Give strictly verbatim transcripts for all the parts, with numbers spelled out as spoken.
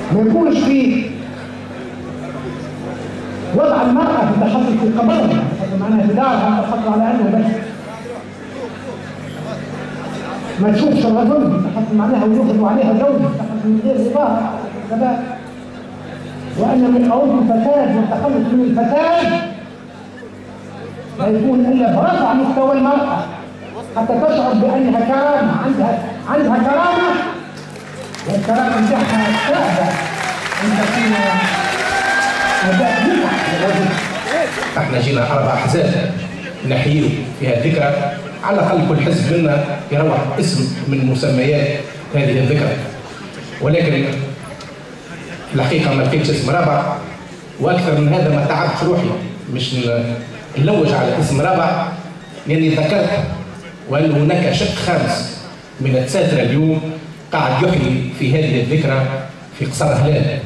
ما يكونش في وضع المرأة في التحصل في قبرها، معناها في دارها تحصل على أنه بس ما تشوفش الرجل تحصل معناها ويخرجوا عليها زوج تحصل من غير إضافة ثبات، وأن من قوم الفساد والتخلص من الفساد لا يكون إلا برفع مستوى المرأة حتى تشعر بأنها كرامة، عندها عندها كرامة، والكرامة بتاعها صعبة عند فينا أداء منح للرجل. احنا جينا أربع أحزاب نحيي فيها الذكرى، على الأقل كل حزب منا يروح اسم من مسميات هذه الذكرى، ولكن في الحقيقة ما لقيتش اسم رابع، وأكثر من هذا ما تعبت روحي مش نلوج على اسم رابع، لأني ذكرت وأن هناك شق خامس من التساترة اليوم قاعد يحيي في هذه الذكرى في قصر هلال،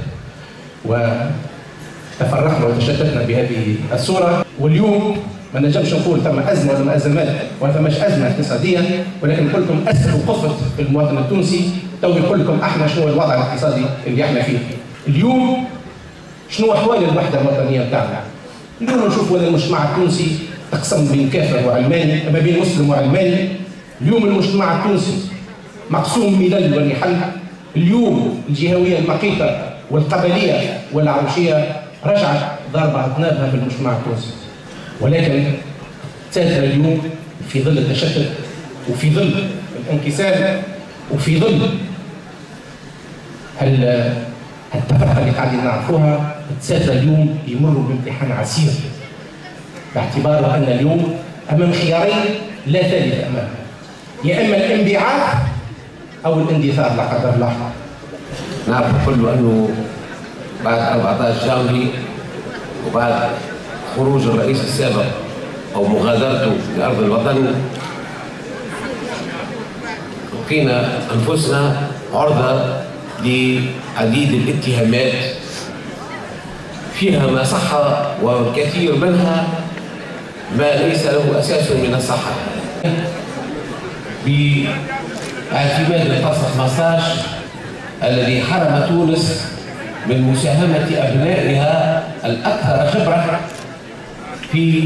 وتفرقنا وتشتتنا بهذه الصورة. واليوم ما نجمش نقول ثم أزمة ولا أزمات ولا ثماش أزمة اقتصادية، ولكن نقول لكم أسر وقفت في المواطن التونسي، تو يقول لكم احنا شنو الوضع الاقتصادي اللي احنا فيه اليوم، شنو أحوال الوحدة الوطنية بتاعنا. اليوم نشوف ولا المجتمع التونسي تقسم بين كافر وعلماني، ما بين مسلم وعلماني. اليوم المجتمع التونسي مقسوم ملل ونحل. اليوم الجهوية المقيتة والقبلية والعروشية رجعت ضربة أذنابها في المجتمع التونسي، ولكن تاتر اليوم في ظل التشتت وفي ظل الانكسار وفي ظل التفرقة اللي قاعدين نعرفوها. تاتر اليوم يمروا بامتحان عسير، باعتباره أن اليوم أمام خيارين لا ثالث أمامه، يا إما الانبعاث أو الاندثار لا قدر الله. نعرف كله أنه بعد أربعة عشر جانفي وبعد خروج الرئيس السابق أو مغادرته لأرض الوطن لقينا أنفسنا عرضة لعديد الاتهامات فيها ما صح وكثير منها ما ليس له أساس من الصحة. باعتماد الفصل خمسة عشر الذي حرم تونس من مساهمة أبنائها الأكثر خبرة في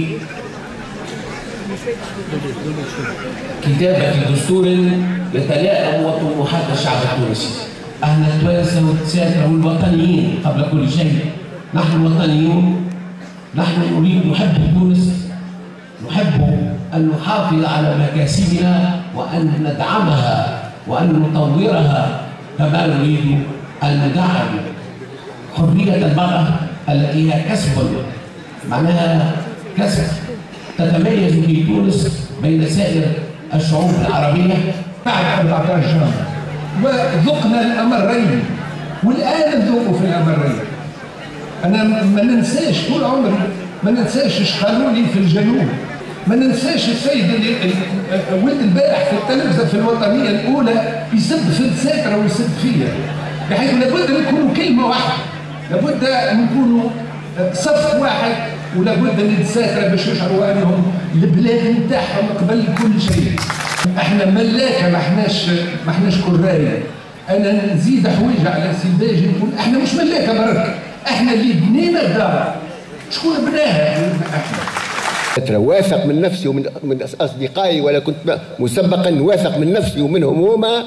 كتابة دستور يتلائم وطموحات الشعب التونسي. احنا التوانسة والتساترة والوطنيين قبل كل شيء، نحن الوطنيون، نحن نريد نحب تونس، نحب أن نحافظ على مكاسبنا وأن ندعمها وأن نطورها، كما نريد أن ندعم حرية المرأة التي هي كسب، معناها كسب تتميز في تونس بين سائر الشعوب العربية. بعد أربعة عشر شهر وذقنا الأمرين، والآن نذوق في الأمرين. أنا ما ننساش طول عمري، ما ننساش ايش قالوا لي في الجنوب، ما ننساش السيد اللي ولد البارح في التلفزة في الوطنية الأولى يسب في الساترة ويسب فيا، بحيث لابد نكونوا كلمة واحدة، لابد نكونوا صف واحد، ولابد ان الساترة باش يشعروا انهم البلاد نتاعهم قبل كل شيء. احنا ملاكه، ما احناش ما احناش كرايه. انا نزيد حويجه على سيداجي نقول احنا مش ملاكه برك، احنا اللي بنينا الدار. شكون بناها؟ احنا. واثق من نفسي ومن من اصدقائي، ولا كنت مسبقا واثق من نفسي ومنهم هما،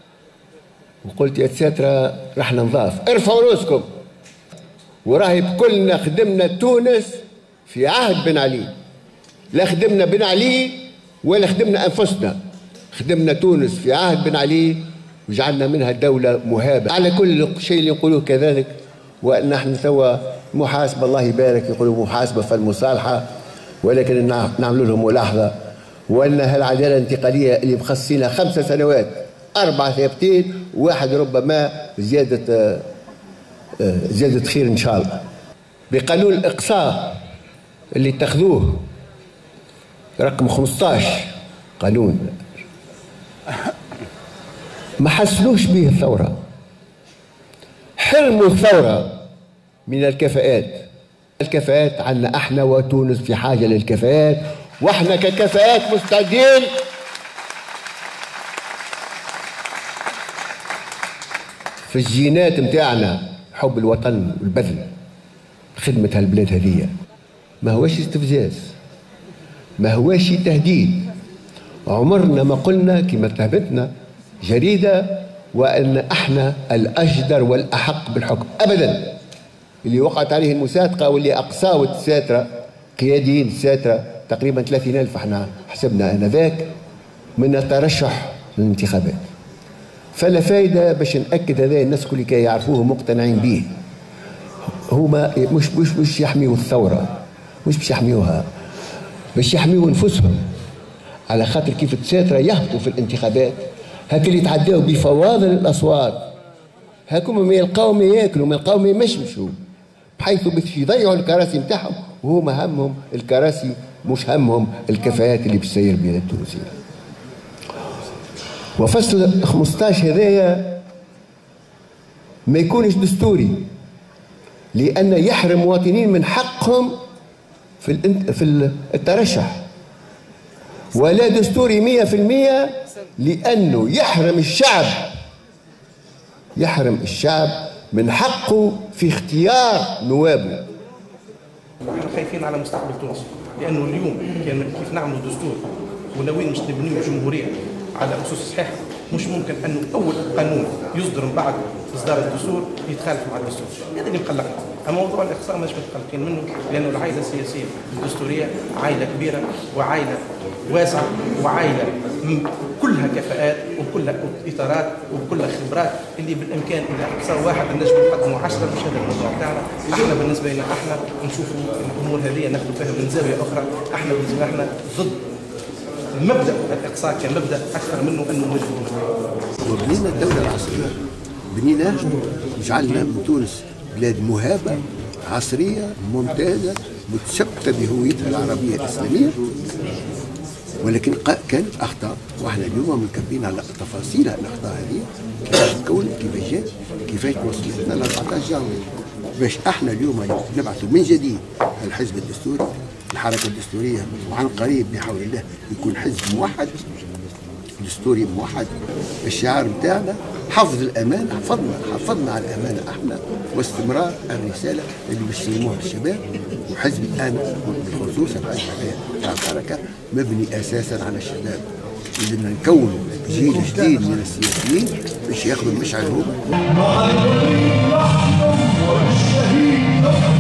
وقلت يا ساترة راح ننضاف، ارفعوا رؤوسكم. وراهي بكلنا خدمنا تونس في عهد بن علي، لا خدمنا بن علي ولا خدمنا انفسنا، خدمنا تونس في عهد بن علي وجعلنا منها دولة مهابة. على كل شيء اللي يقولوه كذلك، وان احنا توا محاسبة الله يبارك، يقولوا محاسبة في المصالحة، ولكن نعمل لهم ملاحظة، وان هالعدالة الانتقالية اللي مخصصينها خمسة سنوات، أربعة ثابتين وواحد ربما زيادة زيادة خير إن شاء الله. بقانون الإقصاء اللي اتخذوه رقم خمسة عشر قانون ما حسنوش به الثورة، حرموا الثورة من الكفاءات. الكفاءات عنا احنا، وتونس في حاجة للكفاءات، واحنا ككفاءات مستعدين في الجينات متاعنا حب الوطن والبذل خدمة هالبلاد هذه، ما هواش استفزاز، ما هواش تهديد. عمرنا ما قلنا كما اتهمتنا جريدة وأن احنا الأجدر والأحق بالحكم أبدا. اللي وقعت عليه المساتقة واللي أقصاوت الساترة قياديين الساترة تقريبا ثلاثين ألف احنا حسبنا آنذاك من الترشح للانتخابات. فلا فايدة باش نأكد هذا الناس كل كي يعرفوه مقتنعين به. هما مش مش مش يحميوا الثورة، مش باش يحميوها، باش يحميوا انفسهم، على خاطر كيف الساترة يهبطوا في الانتخابات هاك اللي يتعداوا بفواضل الأصوات، هاكم ما يلقاو ما ياكلوا ما يلقاو ما يمشمشوا، بحيث باش يضيعوا الكراسي نتاعهم وهما همهم الكراسي مش همهم الكفاءات اللي بتسير بها التونسية. وفصل خمسطاش هذايا ما يكونش دستوري، لأن يحرم مواطنين من حقهم في في الترشح، ولا دستوري مية في المية لأنه يحرم الشعب يحرم الشعب من حقه في اختيار نوابه. احنا خايفين على مستقبل تونس، لأنه اليوم كان كيف نعملوا دستور وناويين مش نبنيو جمهورية على أسس صحيحة، مش ممكن أنه أول قانون يصدر من بعد إصدار الدستور يتخالف مع الدستور. هذا اللي مقلقنا. أما موضوع الإخصاء مش متقلقين منه، لأنه العائلة السياسية الدستورية عائلة كبيرة وعائلة واسعة وعائلة كلها كفاءات وكلها إطارات وكلها خبرات اللي بالإمكان إذا أقصى واحد النجم نقدموا عشرة. مش هذا الموضوع تاعنا. احنا بالنسبة لنا احنا نشوفوا الأمور هذه ناخذوا فيها من زاوية أخرى. احنا بالنسبة لنا ضد مبدأ الإقصاء كمبدأ أكثر منه أنه مجبور. وبنينا الدولة العصرية، بنينا وجعلنا من تونس بلاد مهابة عصرية ممتازة متشبثة بهويتها العربية الإسلامية، ولكن كانت أخطاء، وإحنا اليوم منكبين على تفاصيل الأخطاء هذه، كيفاش تكونت، كيفاش جات، كيفاش وصلتنا ل أربعطاش جانفي، باش إحنا اليوم نبعثوا من جديد الحزب الدستوري، الحركة الدستورية، وعن قريب بحول الله يكون حزب موحد دستوري موحد. الشعار بتاعنا حفظ الأمانة، حفظنا حفظنا على الأمانة احنا، واستمرار الرسالة اللي بيسلموها الشباب. وحزب الآن بالخصوص الحزب تاع الحركة مبني أساسا على الشباب، بدنا نكون جيل جديد من السياسيين باش ياخذوا المشعل هو